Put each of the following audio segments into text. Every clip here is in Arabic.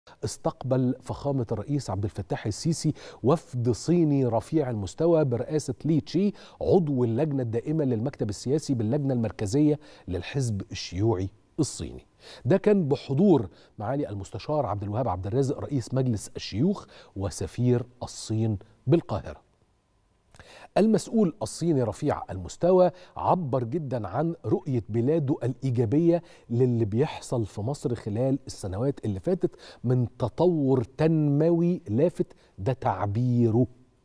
استقبل فخامة الرئيس عبد الفتاح السيسي وفد صيني رفيع المستوى برئاسة لي تشي، عضو اللجنة الدائمة للمكتب السياسي باللجنة المركزية للحزب الشيوعي الصيني. ده كان بحضور معالي المستشار عبد الوهاب عبد الرازق رئيس مجلس الشيوخ وسفير الصين بالقاهرة. المسؤول الصيني رفيع المستوى عبر جدا عن رؤية بلاده الإيجابية للي بيحصل في مصر خلال السنوات اللي فاتت من تطور تنموي لافت، ده تعبيره.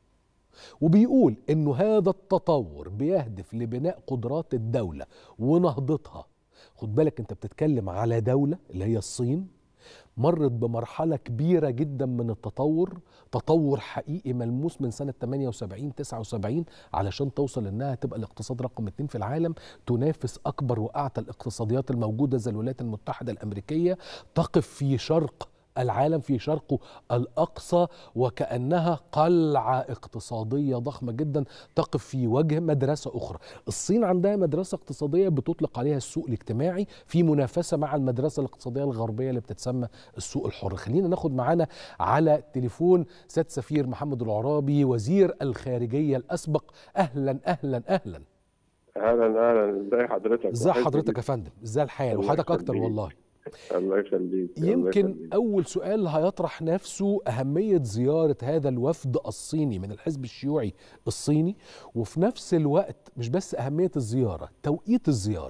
وبيقول إنه هذا التطور بيهدف لبناء قدرات الدولة ونهضتها. خد بالك أنت بتتكلم على دولة اللي هي الصين مرت بمرحلة كبيرة جدا من التطور، تطور حقيقي ملموس من سنة 78 79 علشان توصل انها تبقى الاقتصاد رقم 2 في العالم، تنافس اكبر واعتى الاقتصاديات الموجودة زي الولايات المتحدة الامريكية، تقف في شرق العالم، في شرقه الأقصى، وكأنها قلعة اقتصادية ضخمة جدا تقف في وجه مدرسة أخرى. الصين عندها مدرسة اقتصادية بتطلق عليها السوق الاجتماعي في منافسة مع المدرسة الاقتصادية الغربية اللي بتتسمى السوق الحر. خلينا ناخد معانا على تليفون سيادة سفير محمد العرابي وزير الخارجية الأسبق. أهلا أهلا أهلا. اهلا ازي حضرتك؟ ازي حضرتك يا فندم؟ ازي الحال؟ وحضرتك اكتر والله. الله يخليك. يمكن أول سؤال هيطرح نفسه أهمية زيارة هذا الوفد الصيني من الحزب الشيوعي الصيني، وفي نفس الوقت مش بس أهمية الزيارة، توقيت الزيارة.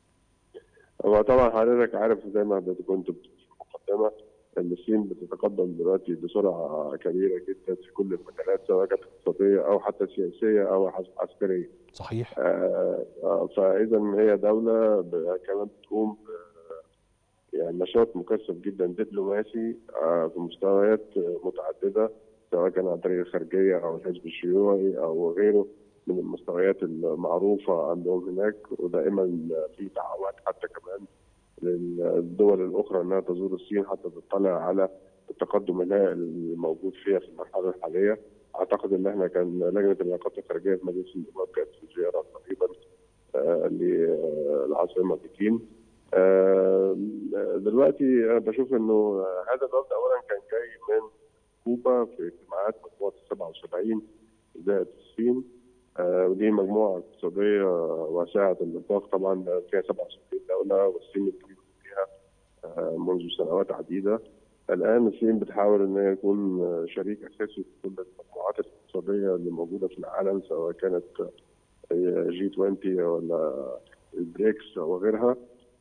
هو طبعا حضرتك عارف زي ما كنت في المقدمة ان الصين بتتقدم دلوقتي بسرعة كبيرة جدا في كل المجالات، سواء كانت اقتصادية أو حتى سياسية أو عسكرية. صحيح. فإذا هي دولة كمان بتقوم يعني نشاط مكثف جدا دبلوماسي في مستويات متعدده، سواء كان عن طريق الخارجيه او الحزب الشيوعي او غيره من المستويات المعروفه عندهم هناك. ودائما في دعوات حتى كمان للدول الاخرى انها تزور الصين حتى تطلع على التقدم الهائل الموجود فيها في المرحله الحاليه. اعتقد ان احنا كان لجنه العلاقات الخارجيه في مجلس النواب كانت في زياره قريبا للعاصمه بكين. دلوقتي انا بشوف انه هذا الوفد اولا كان جاي من كوبا في اجتماعات مجموعه 77 زائد الصين، ودي مجموعه اقتصاديه واسعه النطاق، طبعا فيها 77 دوله والصين بتجيب فيها منذ سنوات عديده. الان الصين بتحاول ان هي تكون شريك اساسي في كل المجموعات الاقتصاديه اللي موجوده في العالم، سواء كانت جي 20 ولا البريكس او غيرها.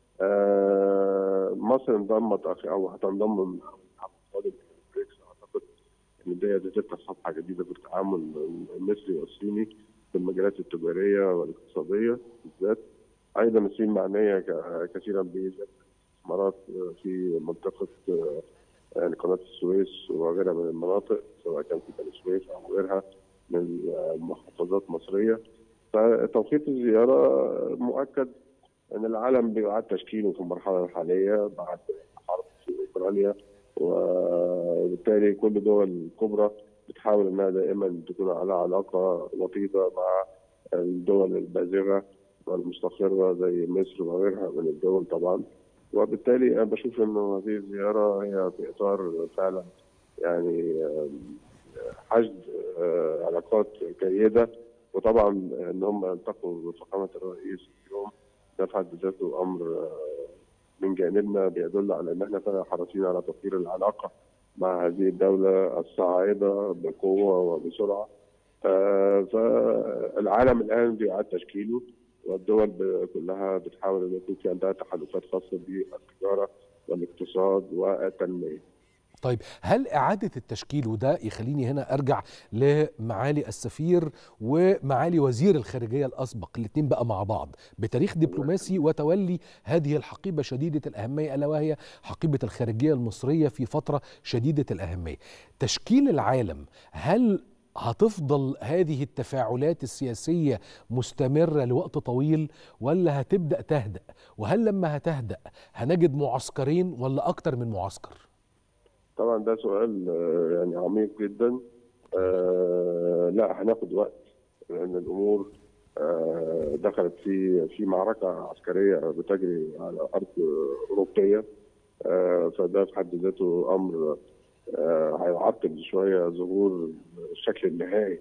مصر انضمت او هتنضم من القادم البريكس. اعتقد ان دي هتفتح صفحه جديده في التعامل المصري والصيني في المجالات التجاريه والاقتصاديه بالذات. ايضا الصين معنيه كثيرا بزياده الاستثمارات في منطقه يعني قناه السويس وغيرها من المناطق، سواء كان في بني سويف او غيرها من محافظات مصريه. فتوقيت الزياره مؤكد ان العالم بيعاد تشكيله في المرحله الحاليه بعد الحرب في اوكرانيا، وبالتالي كل الدول الكبرى بتحاول انها دائما تكون على علاقه وطيده مع الدول البازغه والمستقره زي مصر وغيرها من الدول طبعا. وبالتالي انا بشوف انه هذه الزياره هي في اطار فعلا يعني حشد علاقات جيده. وطبعا ان هم يلتقوا بفخامه الرئيس اليوم ده في حد ذاته امر من جانبنا بيدل على ان احنا فعلا حريصين على تطوير العلاقه مع هذه الدوله الصاعده بقوه وبسرعه. فالعالم الان بيعاد تشكيله، والدول كلها بتحاول ان يكون في عندها تحالفات خاصه بالتجاره والاقتصاد والتنميه. طيب، هل إعادة التشكيل، وده يخليني هنا أرجع لمعالي السفير ومعالي وزير الخارجية الأسبق، الاثنين بقى مع بعض بتاريخ دبلوماسي وتولي هذه الحقيبة شديدة الأهمية ألا وهي حقيبة الخارجية المصرية في فترة شديدة الأهمية، تشكيل العالم، هل هتفضل هذه التفاعلات السياسية مستمرة لوقت طويل ولا هتبدأ تهدأ؟ وهل لما هتهدأ هنجد معسكرين ولا أكتر من معسكر؟ طبعا ده سؤال يعني عميق جدا. لا، هناخد وقت لان الامور دخلت في معركه عسكريه بتجري على ارض اوروبيه. فده في حد ذاته امر هيعطل شويه ظهور الشكل النهائي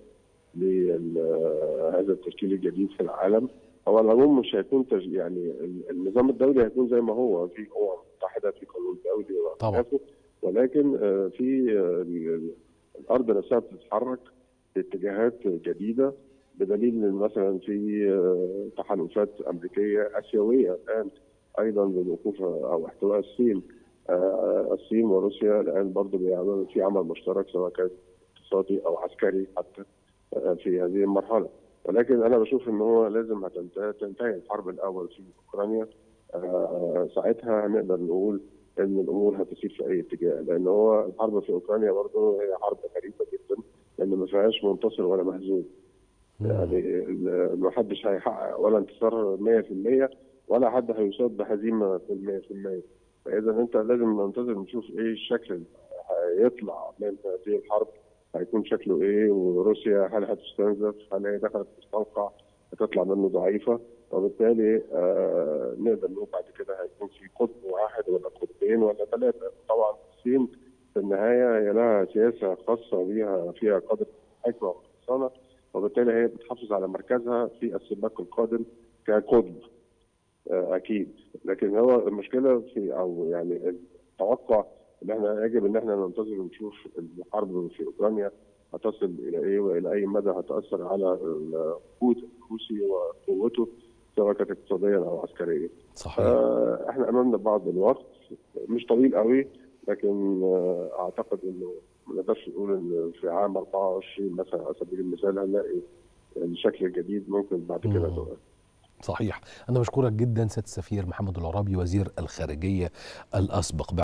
لهذا التشكيل الجديد في العالم. هو العموم مش هيكون يعني النظام الدولي هيكون زي ما هو، في امم متحده، في قانون دولي وخلافه، ولكن في الارض نفسها بتتحرك في اتجاهات جديده، بدليل مثلا في تحالفات امريكيه اسيويه الان ايضا للوقوف او احتواء الصين. الصين وروسيا الان برضه بيعملوا في عمل مشترك سواء كان اقتصادي او عسكري حتى في هذه المرحله. ولكن انا بشوف ان هو لازم تنتهي الحرب الاول في اوكرانيا، ساعتها نقدر نقول ان الامور هتسير في اي اتجاه، لان هو الحرب في اوكرانيا برضه هي حرب غريبه جدا، لان ما فيهاش منتصر ولا مهزوم. يعني ما حدش هيحقق ولا انتصار 100% ولا حد هيصاب بهزيمه في 100%. فاذا انت لازم ننتظر نشوف ايه الشكل اللي هيطلع من هذه الحرب، هيكون شكله ايه، وروسيا هل هتستنزف، هل هي دخلت مستنقع هتطلع منه ضعيفه، وبالتالي نقدر نقول بعد كده هيكون في قطب واحد ولا قطبين ولا ثلاثه. طبعا الصين في النهايه هي لها سياسه خاصه بها فيها قدر حكمه وخصانه، وبالتالي هي بتحافظ على مركزها في السباق القادم كقطب اكيد. لكن هو المشكله في او يعني التوقع ان احنا يجب ان احنا ننتظر ونشوف الحرب في اوكرانيا هتصل الى ايه والى اي مدى هتاثر على الوجود الروسي وقوته سواء كانت اقتصاديا او عسكريا. صحيح. احنا امامنا بعض الوقت مش طويل قوي، لكن اعتقد انه ما نقدرش نقول ان في عام 24 مثلا على سبيل المثال هنلاقي الشكل الجديد ممكن بعد كده تغير. صحيح. أنا بشكرك جدا سيادة السفير محمد العرابي وزير الخارجية الأسبق.